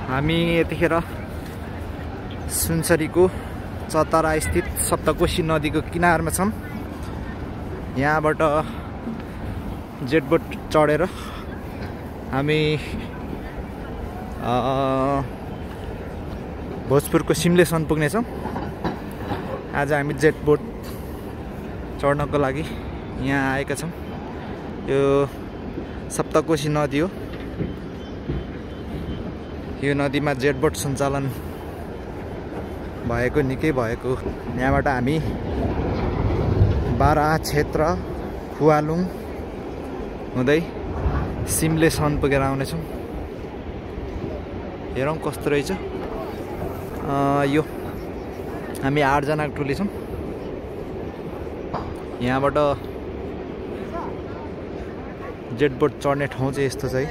हामी यतिखेर सुनसरीको चतरा स्थित सप्तकोशी नदीको किनारमा छौं। यहाँबाट जेटबोट चढेर हामी भोजपुरको सिमलेसन पुग्नेछौं। आज हामी जेटबोट चढ्नको लागि यहाँ आएका छौं। यो सप्तकोशी नदी हो। यो नदीमा जेटबोट सञ्चालन भएको निकै भएको। यहाँबाट हामी बारा क्षेत्र फुवालुङ हुँदै सिमलेसन पुगेर आउनेछौँ। हेरौँ कस्तो रहेछ। यो हामी 8 जनाको टोली छौँ। यहाँबाट जेटबोट चढ्ने ठाउँ चाहिँ यस्तो छ है।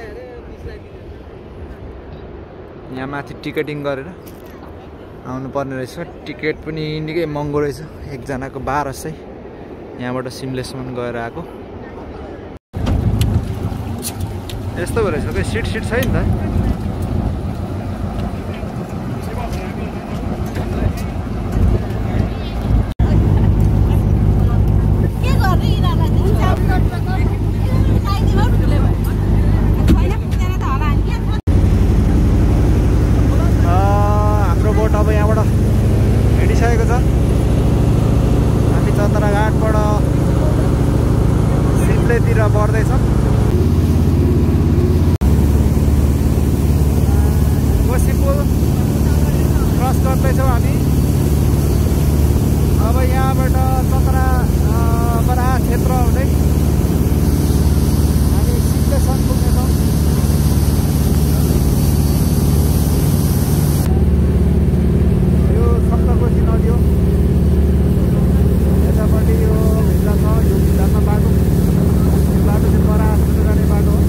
यहाँ माथि टिकटिङ गरेर आउनु पर्ने रहेछ। टिकट पनि निकै महँगो रहेछ, एकजनाको 1200। यहाँबाट सिमलेसम्म गएर आएको। यस्तो भो रहेछ खै, सिट छैन त। हाम्रो बोट अब यहाँबाट हिँडिसकेको छ। हामी चतरा घाटबाट सिमलेतिर बढ्दैछौँ। कोशी पुल क्रस गर्दैछौँ हामी। अब यहाँबाट चतरा बरा क्षेत्र हुँदै हामी सिमलेसन पुग्नेछौँ। यो सप्तकोशी नदी हो। यतापट्टि यो भिल्ला छ। यो भिल्लामा बाटो चाहिँ बरा जाने बाटो हो।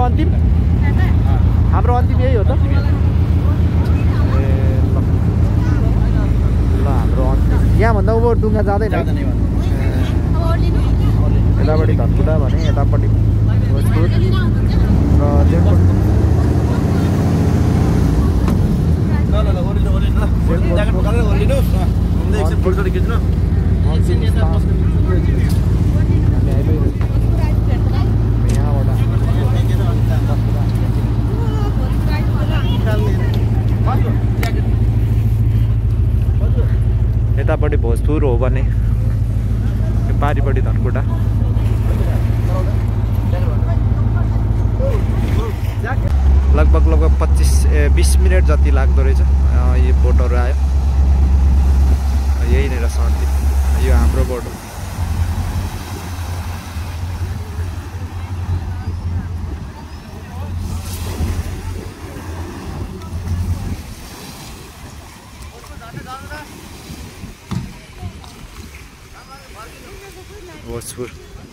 अन्तिम हाम्रो अन्तिम यही हो त ए ल हाम्रो अन्तिम यहाँभन्दा उँभो डुङ्गा जाँदैन यतापट्टि धनकुटा भने यतापट्टि भोजपुर र यतापट्टि भोजपुर हो भने पारिपट्टि धनकुटा लगभग 20 मिनट जति लाग्दो रहेछ यो बोटहरू आयो यही नै रहेछ अन्तिम यो हाम्रो बोट हो भोजपुर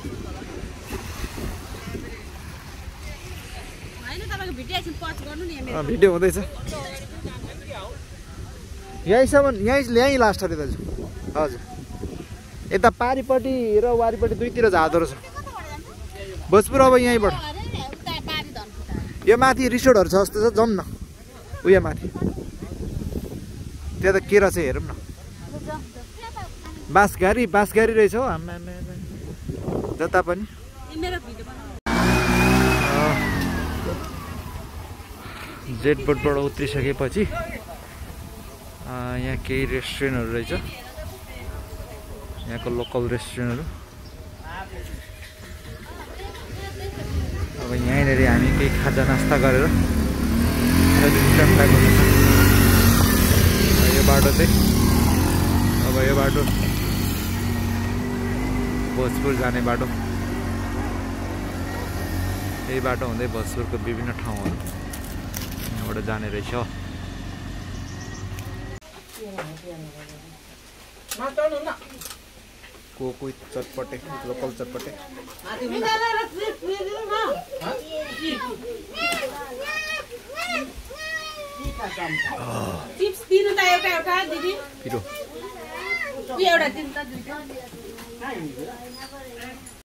भिडियो हुँदैछ यहीँ लास्ट अरे दाजु हजुर यता पारिपट्टि र वारिपट्टि दुईतिर झाँदो रहेछ भोजपुर अब यहीँबाट यो माथि रिसोर्टहरू छ जस्तो छ जाउँ न उयो माथि त्यहाँ त के रहेछ हेरौँ न बाँसघारी रहेछ हौ आमा जता पनि जेट बोटबाट उत्रिसकेपछि यहाँ केही रेस्टुरेन्टहरू रहेछ यहाँको लोकल रेस्टुरेन्टहरू अब यहीँनिर हामी केही खाजा नास्ता गरेर रिटर्न ब्याक हुनेछ यो बाटो चाहिँ अब यो बाटो भोजपुर जाने बाटो यही बाटो हुँदै भोजपुरको विभिन्न ठाउँहरू यहाँबाट जाने रहेछ कोही चटपटे लोकल चटपटे चिप्स दिनु त एउटा दिदी पिरो एउटा दिन त दुईटा